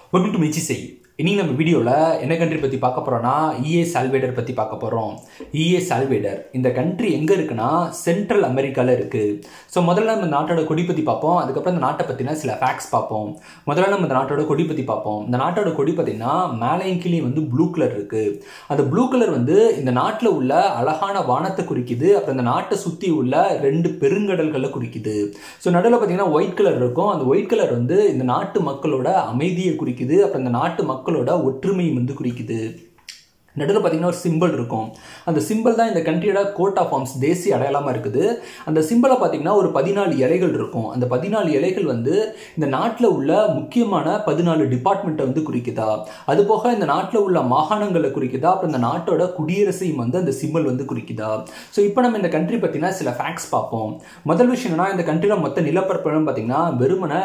Welcome to Muyarchisei. இன்னைக்கு நம்ம வீடியோல என்ன கண்ட்ரி பத்தி பார்க்க போறோம்னா EI Salvador பத்தி பார்க்க போறோம். EI Salvador இந்த கண்ட்ரி எங்க இருக்குன்னா சென்ட்ரல் அமெரிக்கால இருக்கு. சோ முதல்ல நம்ம நாட்டோட கொடி பத்தி பார்ப்போம். அதுக்கு அப்புறம் இந்த நாட்டை பத்தின சில ஃபேக்ட்ஸ் பார்ப்போம். முதல்ல நம்ம இந்த நாட்டோட கொடி பத்தி பார்ப்போம். இந்த நாட்டோட கொடி பாத்தீங்கன்னா மேலையும் கீழே வந்து ப்ளூ கலர் இருக்கு. அந்த ப்ளூ கலர் வந்து இந்த நாட்டுல உள்ள அழகான வானத்தை குறிக்குது. அப்புறம் இந்த நாட்டை சுத்தி உள்ள ரெண்டு பெருங்கடல்களை குறிக்குது. சோ நடுவுல பாத்தீங்கன்னா ஒயிட் கலர் இருக்கும். அந்த ஒயிட் கலர் வந்து இந்த நாட்டு மக்களோட அமைதியை குறிக்குது. அப்புறம் இந்த நாட்டு மக்களோட ஒற்றுமையை வந்து குறிக்குது. நடுவில் பார்த்தீங்கன்னா ஒரு சிம்பிள் இருக்கும். அந்த சிம்பிள் தான் இந்த கண்ட்ரியோட கோட் ஆஃப் ஆர்ம்ஸ், தேசிய அடையாளமாக இருக்குது. அந்த சிம்பிளை பார்த்தீங்கன்னா ஒரு 14 இலைகள் இருக்கும். அந்த 14 இலைகள் வந்து இந்த நாட்டில் உள்ள முக்கியமான 14 டிபார்ட்மெண்ட்டை வந்து குறிக்குதா. அது போக இந்த நாட்டில் உள்ள மாகாணங்களை குறிக்குதா. அப்புறம் இந்த நாட்டோட குடியரசையும் வந்து அந்த சிம்பிள் வந்து குறிக்குதா. ஸோ இப்போ நம்ம இந்த கண்ட்ரி பற்றினா சில ஃபேக்ட்ஸ் பார்ப்போம். முதல் விஷயம் என்னன்னா, இந்த கண்ட்ரியில் மொத்த நிலப்பரப்பு பார்த்தீங்கன்னா வெறுமனே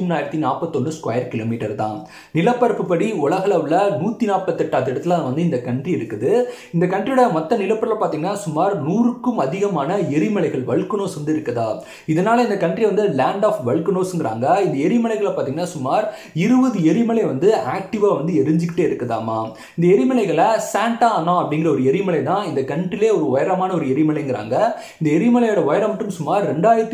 23,041 ஸ்கொயர் கிலோமீட்டர் தான். நிலப்பரப்பு படி உலகளவில் 148 இடத்துல வந்து இந்த கண்ட்ரி இருக்குது. இந்த கண்ட்ரியோட மொத்த நிலப்பரப்புல பாத்தீங்கன்னா சுமார் 100க்கும் அதிகமான எரிமலைகள், வல்கனோஸ் வந்து இருக்குதா. இதனால இந்த கண்ட்ரி வந்து லேண்ட் ஆஃப் வல்கனோஸ்ங்கறாங்க. இந்த எரிமலைகளை பாத்தீங்கன்னா சுமார் 20 எரிமலை வந்து ஆக்டிவா வந்து எரிஞ்சுக்கிட்டே இருக்குதாமா. இந்த எரிமலைகளை சாண்டா அனா அப்படிங்கிற ஒரு எரிமலை தான் இந்த கண்ட்ரிலே ஒரு உயரமான ஒரு எரிமலைங்கிறாங்க. இந்த எரிமலையோட உயரம் மட்டும் சுமார்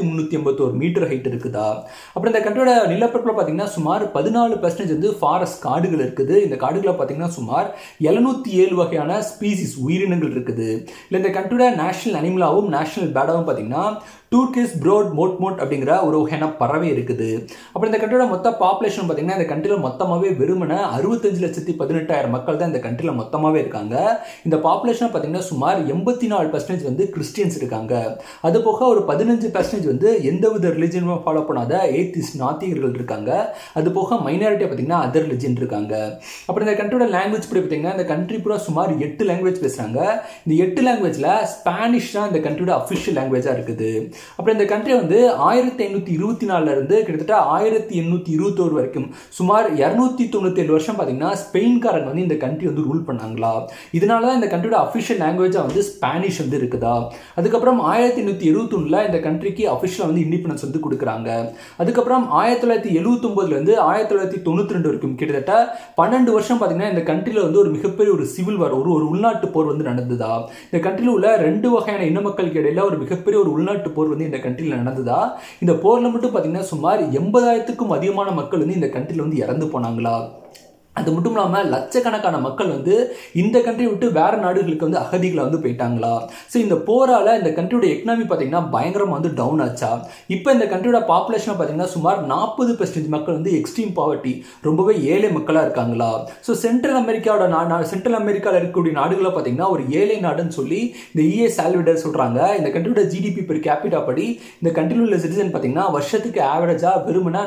2381 மீட்டர் ஹைட் இருக்குதா. அப்புறம் இந்த கண்ட்ரியோட நிலப்பரப்புல பாத்தீங்கன்னா சுமார் 14% வந்து ஃபாரஸ்ட் காடுகள் இருக்குது. இந்த காடுகளை பாத்தீங்கன்னா சுமார் 707 வகையான ஸ்பீசிஸ் உயிரினங்கள் இருக்குது. இல்ல இந்த கண்ட்ரியோட நேஷனல் அனிமலாவும் நேஷனல் பேர்டாவும் பாத்தீங்கன்னா டூர்கிஸ் ப்ரோட் மோட்மோட் அப்படிங்கிற ஒரு வகையான பறவை இருக்குது. அப்புறம் இந்த கண்ட்ரியோட மொத்த பாப்புலேஷன் பாத்தீங்கன்னா இந்த கண்ட்ரியில மொத்தமாவே வெறுமனே 65,18,000 மக்கள் தான் இந்த கண்ட்ரியில மொத்தமாவே இருக்காங்க. இந்த பாப்புலேஷன் பாத்தீங்கன்னா சுமார் 84% வந்து கிறிஸ்டியன்ஸ் இருக்காங்க. அது போக ஒரு 15% வந்து எந்தவித ரிலிஜனும் ஃபாலோ பண்ணாத ஏத்திஸ்ட் நாத்திகர்கள் இருக்காங்க. அது போக மைனாரிட்டியா பாத்தீங்கன்னா அதர் ரிலிஜன் இருக்காங்க. அப்புறம் இந்த கண்ட்ரியோட லாங்குவேஜ் படி பாத்தீங்கன்னா இந்த கண்ட்ரி பூரா சுமார் 8 லாங்குவேஜ் பேசுறாங்க. இந்த 8 லாங்குவேஜ்ல ஸ்பானிஷ் தான் இந்த கண்ட்ரியோட அபிஷியல் லாங்குவேஜா இருக்குது. அப்புறம் இந்த கண்ட்ரி வந்து 1524 இருந்து கிட்டத்தட்ட 1821 வரைக்கும் சுமார் 297 வருஷம் பாத்தீங்கன்னா ஸ்பெயின்காரங்க வந்து இந்த கண்ட்ரி வந்து ரூல் பண்ணாங்களா. இதனாலதான் இந்த கண்ட்ரியோட அபிஷியல் லாங்குவேஜா வந்து ஸ்பானிஷ் வந்து இருக்குதா. அதுக்கப்புறம் 1871ல இந்த கண்ட்ரிக்கு அபிஷியலா வந்து இண்டிபெண்டன்ஸ் வந்து கொடுக்குறாங்க. அதுக்கப்புறம் 1979ல இருந்து 1992 வரைக்கும் கிட்டத்தட்ட 12 வருஷம் பாத்தீங்கன்னா இந்த கண்ட்ரில வந்து ஒரு மிகப்பெரிய ஒரு சிவில் வார், ஒரு உள்நாட்டு போர் வந்து நடந்ததா. இந்த கண்ட்ரில உள்ள 2 வகையான இன மக்களுக்கு இடையில ஒரு மிகப்பெரிய ஒரு உள்நாட்டு போர் வந்து இந்த கண்ட்ரில நடந்ததா. இந்த போர்ல மட்டும் பாத்தீங்கன்னா சுமார் 80,000க்கும் அதிகமான மக்கள் வந்து இந்த கண்ட்ரில வந்து இறந்து போனாங்களா. அது மட்டும் இல்லாம லட்சக்கணக்கான மக்கள் வந்து இந்த கண்ட்ரி விட்டு வேற நாடுகளுக்கு வந்து அகதிகளை வந்து போயிட்டாங்களா. ஸோ இந்த போரால இந்த கண்ட்ரியோட எக்கனாமி பாத்தீங்கன்னா பயங்கரமா வந்து டவுன் ஆச்சா. இப்போ இந்த கண்ட்ரியோட பாப்புலேஷன் பாத்தீங்கன்னா சுமார் 40% மக்கள் வந்து எக்ஸ்ட்ரீம் பாவர்ட்டி, ரொம்பவே ஏழை மக்களா இருக்காங்களா. ஸோ சென்ட்ரல் அமெரிக்காவில் இருக்கக்கூடிய நாடுகளை பாத்தீங்கன்னா ஒரு ஏழை நாடுன்னு சொல்லி இந்த EI Salvador சொல்றாங்க. இந்த கண்ட்ரியோட GDP பெர் கேபிட்டா படி இந்த கண்ட்ரியில் உள்ள சிட்டிசன் பாத்தீங்கன்னா வருஷத்துக்கு ஆவரேஜா வெறுமனே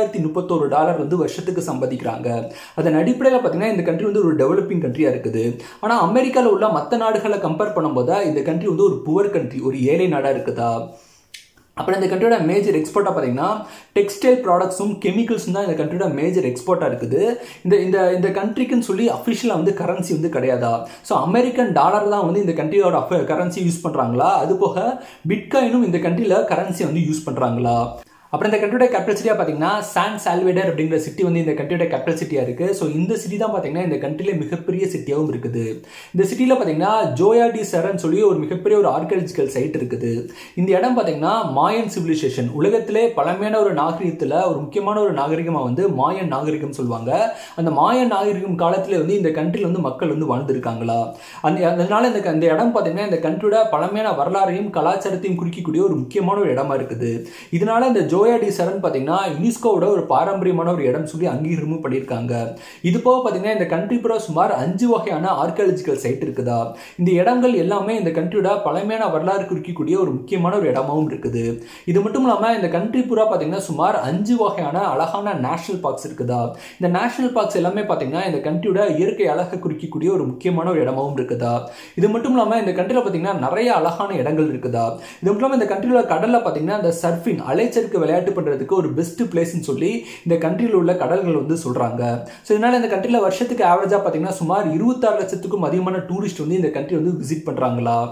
$4,031 வந்து வருஷத்துக்கு சம்பாதிக்கிறாங்க. அதன் அடிப்படையில் பார்த்தீங்கன்னா இந்த கண்ட்ரி வந்து ஒரு டெவலப்பிங் கண்ட்ரியா இருக்குது. ஆனால் அமெரிக்காவில் உள்ள மற்ற நாடுகளை கம்பேர் பண்ணும்போது இந்த கண்ட்ரி வந்து ஒரு புவர் கண்ட்ரி, ஒரு ஏழை நாடா இருக்குதா. அப்புறம் இந்த கண்ட்ரியோட மேஜர் எக்ஸ்போர்ட்டா பார்த்தீங்கன்னா டெக்ஸ்டைல் ப்ராடக்ட்ஸும் கெமிக்கல்ஸும் தான் இந்த கண்ட்ரியோட மேஜர் எக்ஸ்போர்ட்டா இருக்குது. இந்த கண்ட்ரிக்குன்னு சொல்லி அஃபிஷியலாக வந்து கரன்சி வந்து கிடையாதா. ஸோ அமெரிக்கன் டாலர் தான் வந்து இந்த கண்ட்ரியோட கரன்சி யூஸ் பண்றாங்களா. அது போக பிட்காயினும் இந்த கண்ட்ரியில கரன்சி வந்து யூஸ் பண்றாங்களா. அப்புறம் இந்த கண்ட்ரியோட கேபிட்டல் சிட்டியா பாத்தீங்கன்னா சான் சால்வேடர் அப்படிங்கிற சிட்டி வந்து இந்த கண்ட்ரியோட கேபிட்டல் சிட்டியா இருக்கு. ஸோ இந்த சிட்டி தான் பாத்தீங்கன்னா இந்த கண்ட்ரியில மிகப்பெரிய சிட்டியாகவும் இருக்குது. இந்த சிட்டியில பாத்தீங்கன்னா ஜோயா டி செரன் சொல்லி ஒரு மிகப்பெரிய ஒரு ஆர்கியாலஜிக்கல் சைட் இருக்குது. இந்த இடம் பாத்தீங்கன்னா மாயன் சிவிலைசேஷன், உலகத்திலே பழமையான ஒரு நாகரிகத்துல ஒரு முக்கியமான ஒரு நாகரிகமா வந்து மாயன் நாகரிகம் சொல்லுவாங்க. அந்த மாயன் நாகரிகம் காலத்திலே வந்து இந்த கண்ட்ரியில வந்து மக்கள் வந்து வாழ்ந்திருக்காங்களா. அதனால இந்த இடம் பாத்தீங்கன்னா இந்த கண்ட்ரியோட பழமையான வரலாறையும் கலாச்சாரத்தையும் குறிக்கக்கூடிய ஒரு முக்கியமான ஒரு இடமா இருக்குது. இதனால இந்த ஜோயா டி செரன் பாத்தீங்கன்னா யுனெஸ்கோவோட ஒரு பாரம்பரியமான ஒரு இடம் சொல்லி அங்கீகாரமும் பண்ணியிருக்காங்க. இது போக பாத்தீங்கன்னா இந்த கண்ட்ரி பூரா சுமார் 5 வகையான ஆர்கியாலஜிக்கல் சைட் இருக்குதா. இந்த இடங்கள் எல்லாமே இந்த கண்ட்ரியோட பழமையான வரலாறு குறிக்கக்கூடிய ஒரு முக்கியமான ஒரு இடமாவும் இருக்குது. இது மட்டும் இல்லாம இந்த கண்ட்ரி பூரா பாத்தீங்கன்னா சுமார் 5 வகையான அழகான நேஷனல் பார்க்ஸ் இருக்குதா. இந்த நேஷனல் பார்க்ஸ் எல்லாமே பாத்தீங்கன்னா இந்த கண்ட்ரியோட இயற்கை அழகை குறிக்கக்கூடிய ஒரு முக்கியமான ஒரு இடமாவும் இருக்குதா. இது மட்டும் இல்லாம இந்த கண்ட்ரியில பாத்தீங்கன்னா நிறைய அழகான இடங்கள் இருக்குதா. இது மட்டும் இல்லாம இந்த கண்ட்ரியோட கடல்ல பாத்தீங்கன்னா இந்த சர்ஃபிங், அலைச்சறுக்கு விளையாட்டு பண்றதுக்கு ஒரு பெஸ்ட் பிளேஸ்னு சொல்லி இந்த கண்ட்ரியில் உள்ள கடல்கள் வந்து சொல்றாங்க. ஸோ இதனால இந்த கண்ட்ரியில் வருஷத்துக்கு ஆவரேஜா பாத்தீங்கன்னா சுமார் 26 லட்சத்துக்கும் அதிகமான டூரிஸ்ட் வந்து இந்த கண்ட்ரி வந்து விசிட் பண்றாங்களா.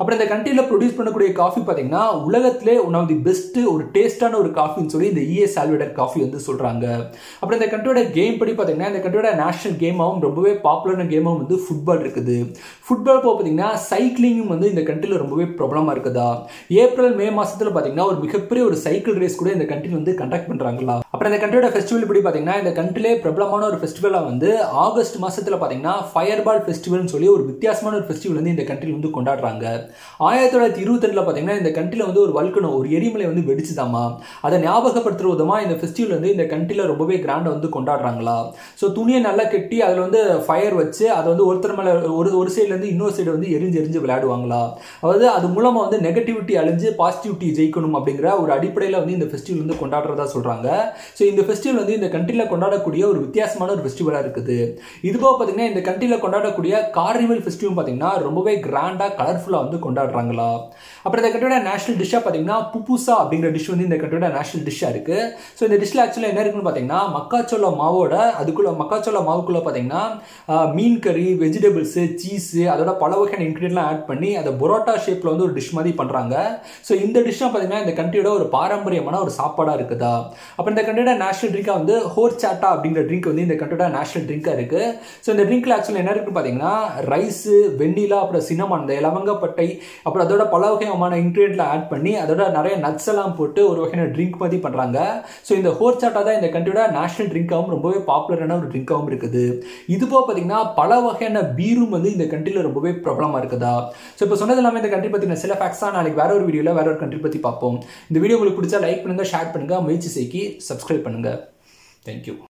அப்புறம் இந்த கண்ட்ரியில் ப்ரொடியூஸ் பண்ணக்கூடிய காஃபி பார்த்தீங்கன்னா உலகத்திலே ஒன் ஆஃப் தி பெஸ்ட் ஒரு டேஸ்டான ஒரு காஃபின்னு சொல்லி இந்த EI சால்வடர் காஃபி வந்து சொல்றாங்க. அப்புறம் இந்த கண்ட்ரியோட கேம் படி பார்த்தீங்கன்னா இந்த கண்ட்ரியோட நேஷனல் கேமாகவும் ரொம்பவே பாப்புலரான கேமாகவும் வந்து ஃபுட்பால் இருக்குது. ஃபுட்பால் பார்த்தீங்கன்னா சைக்கிளிங்கும் வந்து இந்த கண்ட்ரியில் ரொம்பவே ப்ராப்ளமாக இருக்குதா. ஏப்ரல் மே மாசத்துல பார்த்தீங்கன்னா ஒரு மிகப்பெரிய ஒரு சைக்கிள் ரேஸ் கூட இந்த கண்ட்ரி வந்து கண்டக்ட் பண்றாங்களா. அப்புறம் இந்த கண்ட்ரியோட ஃபெஸ்டிவல் படி பார்த்தீங்கன்னா இந்த கண்ட்ரிலே பிரபலமான ஒரு ஃபெஸ்டிவலாக வந்து ஆகஸ்ட் மாசத்துல பார்த்தீங்கன்னா ஃபயர் பால் ஃபெஸ்டிவல்னு சொல்லி ஒரு வித்தியாசமான ஒரு ஃபெஸ்டிவல் வந்து இந்த கண்ட்ரி வந்து கொண்டாடுறாங்க. 1922 பார்த்தீங்கன்னா இந்த கண்ட்ரியில் வந்து ஒரு வல்கனோ ஒரு எரிமலை வந்து வெடிச்சுதாமா. அதை ஞாபகப்படுத்துற விதமா இந்த ஃபெஸ்டிவல் வந்து இந்த கண்ட்ரியில் ரொம்பவே கிராண்டாக வந்து கொண்டாடுறாங்களா. ஸோ துணியை நல்லா கட்டி அதில் வந்து ஃபயர் வச்சு அதை வந்து ஒருத்தர் மேலே ஒரு சைட்லேருந்து இன்னொரு சைடு வந்து எரிஞ்சு விளையாடுவாங்களா. அதாவது அது மூலமாக வந்து நெகட்டிவிட்டி அழிஞ்சு பாசிட்டிவிட்டி ஜெயிக்கணும் அப்படிங்கிற ஒரு அடிப்படையில் வந்து இந்த ஃபெஸ்டிவல் வந்து கொண்டாடுறதா சொல்றாங்க. ஸோ இந்த ஃபெஸ்டிவல் வந்து இந்த கண்ட்ரியில் கொண்டாடக்கூடிய ஒரு வித்தியாசமான ஒரு ஃபெஸ்டிவலாக இருக்குது. இதுபோக பார்த்தீங்கன்னா இந்த கண்ட்ரியில் கொண்டாடக்கூடிய கார்னிவல் ஃபெஸ்டிவல் பார்த்தீங்கன்னா ரொம்பவே கிராண்டாக கலர்ஃபுல்லாக வந்து கொண்டாடுறாங்களா. அப்புறம் இந்த கண்ட்ரியோட நேஷனல் டிஷ்ஷாக பார்த்தீங்கன்னா புப்புசா அப்படிங்கிற டிஷ் வந்து இந்த கண்ட்ரியோட நேஷனல் டிஷ்ஷாக இருக்கு. ஸோ இந்த டிஷ்ல ஆக்சுவலாக என்ன இருக்குன்னு பார்த்தீங்கன்னா மக்காச்சோள மாவோட மக்காச்சோள மாவுக்குள்ள பார்த்தீங்கன்னா மீன் கறி, வெஜிடபிள்ஸ், சீஸ், அதோட பல வகையான இன்கிரீடியன்ட்லாம் ஆட் பண்ணி அதை பரோட்டா ஷேப்ல வந்து ஒரு டிஷ் மாதிரி பண்றாங்க. ஸோ இந்த டிஷ்ஷாக பார்த்தீங்கன்னா இந்த கண்ட்ரியோட ஒரு பாரம்பரியமான ஒரு சாப்பாடாக இருக்குதா. அப்புறம் இந்த கண்ட்ரியோட நேஷனல் ட்ரிங்காக வந்து ஹோர்சாட்டா அப்படிங்கிற ட்ரிங்க் வந்து இந்த கண்ட்ரியோட நேஷனல் ட்ரிங்காக இருக்கு. ஸோ இந்த ட்ரிங்க்ல ஆக்சுவலாக என்ன இருக்குன்னு பார்த்தீங்கன்னா ரைஸ், வெண்ணிலா, அப்புறம் சினமான், இந்த லவங்கப்பட்டை, அப்புறம் அதோட பல வகையான இன்கிரீடியன்ட்ல ஆட் பண்ணி அதோட நிறைய நட்ஸ் எல்லாம் போட்டு ஒரு வகையான ட்ரிங்க் மாதிரி பண்றாங்க. ஸோ இந்த ஹோர்சாட்டா தான் இந்த கண்ட்ரியோட நேஷனல் ட்ரிங்காகவும் ரொம்பவே பாப்புலரான ஒரு ட்ரிங்காகவும் இருக்குது. இது போக பார்த்தீங்கன்னா பல வகையான பீரும் வந்து இந்த கண்ட்ரியில் ரொம்பவே ப்ராப்ளமா இருக்குதா. ஸோ இப்போ சொன்னது எல்லாமே இந்த கண்ட்ரி பற்றின சில ஃபேக்ட்ஸ் தான். நாளைக்கு வேற ஒரு வீடியோவில் வேற ஒரு கண்ட்ரி பற்றி பார்ப்போம். இந்த வீடியோ உங்களுக்கு பிடிச்சா லைக் பண்ணுங்க, ஷேர் பண்ணுங்க, முயற்சிசைக்கு சப்ஸ்கிரைப் பண்ணுங்க. தேங்க்யூ.